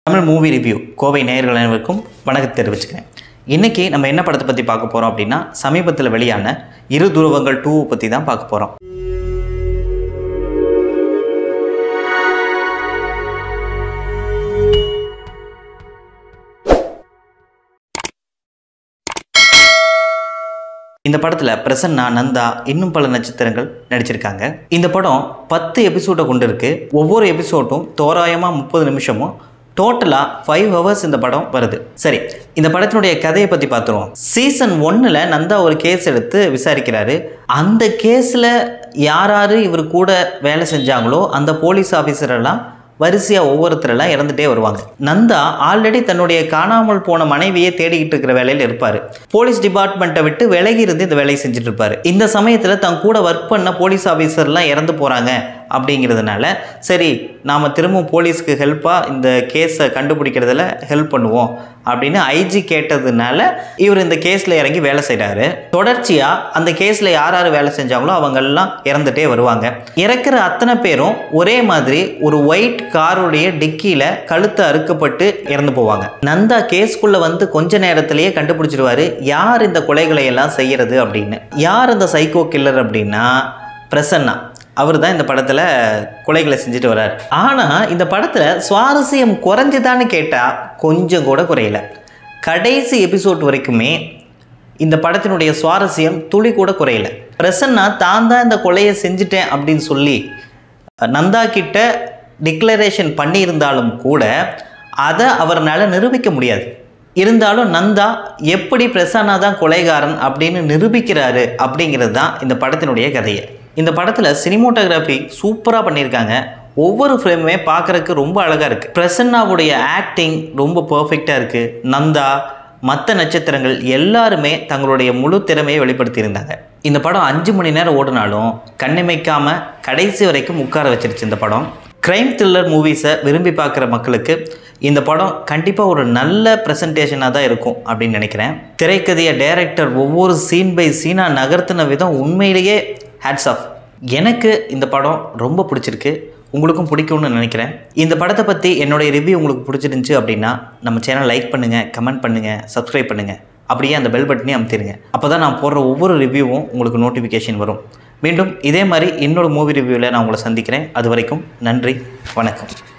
Tamil movie review Kovai நேயர்கள் அனைவருக்கும் வணக்கம் தெரிவிச்சுக்கிறேன். இன்றைக்கி நம்ம என்ன படத்தை பற்றி பார்க்க போகிறோம் அப்படின்னா, சமீபத்தில் வெளியான இரு துருவங்கள் 2 பற்றி தான் பார்க்க போகிறோம். இந்த படத்தில் பிரசன்னா, நந்தா இன்னும் பல நட்சத்திரங்கள் நடிச்சிருக்காங்க. இந்த படம் 10 எபிசோடை கொண்டு இருக்கு. ஒவ்வொரு எபிசோடும் தோராயமாக 30 நிமிஷமும், டோட்டலாக 5 ஹவர்ஸ் இந்த படம் வருது. சரி, இந்த படத்தினுடைய கதையை பற்றி பார்த்துருவோம். சீசன் 1ல் நந்தா ஒரு கேஸ் எடுத்து விசாரிக்கிறாரு. அந்த கேஸில் யார் இவர் கூட வேலை செஞ்சாங்களோ அந்த போலீஸ் ஆஃபீஸரெல்லாம் வரிசையாக ஒவ்வொருத்தரெல்லாம் இறந்துட்டே வருவாங்க. நந்தா ஆல்ரெடி தன்னுடைய காணாமல் போன மனைவியை தேடிக்கிட்டு இருக்கிற வேலையில் இருப்பார். போலீஸ் டிபார்ட்மெண்ட்டை விட்டு விலகி இருந்து இந்த வேலையை செஞ்சுட்டு இருப்பார். இந்த சமயத்தில் தன் கூட ஒர்க் பண்ண போலீஸ் ஆஃபீஸர்லாம் இறந்து போகிறாங்க அப்படிங்கிறதுனால, சரி நாம் திரும்பவும் போலீஸ்க்கு ஹெல்ப்பாக இந்த கேஸை கண்டுபிடிக்கிறதுல ஹெல்ப் பண்ணுவோம் அப்படின்னு ஐஜி கேட்டதுனால இவர் இந்த கேஸில் இறங்கி வேலை செய்கிறாரு. தொடர்ச்சியாக அந்த கேஸில் யார் வேலை செஞ்சாங்களோ அவங்கெல்லாம் இறந்துட்டே வருவாங்க. இறக்குற அத்தனை பேரும் ஒரே மாதிரி ஒரு ஒயிட் காருடைய டிக்கியில் கழுத்தை அறுக்கப்பட்டு இறந்து போவாங்க. நந்தா கேஸ்குள்ளே வந்து கொஞ்ச நேரத்திலேயே கண்டுபிடிச்சிடுவார் யார் இந்த கொலைகளை எல்லாம் செய்கிறது அப்படின்னு. யார் இந்த சைக்கோ கில்லர் அப்படின்னா பிரசன்னா. அவர் தான் இந்த படத்தில் கொலைகளை செஞ்சுட்டு வர்றார். ஆனால் இந்த படத்தில் சுவாரஸ்யம் குறைஞ்சுதான்னு கேட்டால் கொஞ்சம் கூட குறையல. கடைசி எபிசோட் வரைக்குமே இந்த படத்தினுடைய சுவாரஸ்யம் துளி கூட குறையல. பிரசன்னா தான் இந்த கொலையை செஞ்சுட்டேன் அப்படின்னு சொல்லி நந்தா கிட்ட டிக்ளரேஷன் பண்ணியிருந்தாலும் கூட அதை அவரால் நிரூபிக்க முடியாது. இருந்தாலும் நந்தா எப்படி பிரசன்னா தான் கொலைகாரன் அப்படின்னு நிரூபிக்கிறாரு அப்படிங்கிறது தான் இந்த படத்தினுடைய கதையை. இந்த படத்தில் சினிமோட்டோகிராஃபி சூப்பராக பண்ணியிருக்காங்க. ஒவ்வொரு ஃப்ரேமுமே பார்க்குறதுக்கு ரொம்ப அழகாக இருக்குது. பிரசன்னாவுடைய ஆக்டிங் ரொம்ப பர்ஃபெக்டாக இருக்குது. நந்தா, மற்ற நட்சத்திரங்கள் எல்லாருமே தங்களுடைய முழு திறமையை வெளிப்படுத்தியிருந்தாங்க. இந்த படம் 5 மணி நேரம் ஓடினாலும் கண்ணிமைக்காமல் கடைசி வரைக்கும் உட்கார வச்சிருச்சு. இந்த படம் க்ரைம் த்ரில்லர் மூவிஸை விரும்பி பார்க்குற மக்களுக்கு இந்த படம் கண்டிப்பாக ஒரு நல்ல ப்ரெசன்டேஷனாக தான் இருக்கும் அப்படின்னு நினைக்கிறேன். திரைக்கதையை டைரக்டர் ஒவ்வொரு சீன் பை சீனாக நகர்த்தின விதம் உண்மையிலேயே ஹேட்ஸ் ஆஃப். எனக்கு இந்த படம் ரொம்ப பிடிச்சிருக்கு. உங்களுக்கும் பிடிக்கும்னு நினைக்கிறேன். இந்த படத்தை பற்றி என்னுடைய ரிவ்யூ உங்களுக்கு பிடிச்சிருந்துச்சு அப்படின்னா நம்ம சேனல் லைக் பண்ணுங்கள், கமெண்ட் பண்ணுங்கள், சப்ஸ்கிரைப் பண்ணுங்கள். அப்படியே அந்த பெல் பட்டனையும் அமுத்திடுங்க. அப்போ தான் நான் போடுற ஒவ்வொரு ரிவ்யூவும் உங்களுக்கு நோட்டிஃபிகேஷன் வரும். மீண்டும் இதே மாதிரி இன்னொரு மூவி ரிவ்யூவில் நான் உங்களை சந்திக்கிறேன். அது வரைக்கும் நன்றி, வணக்கம்.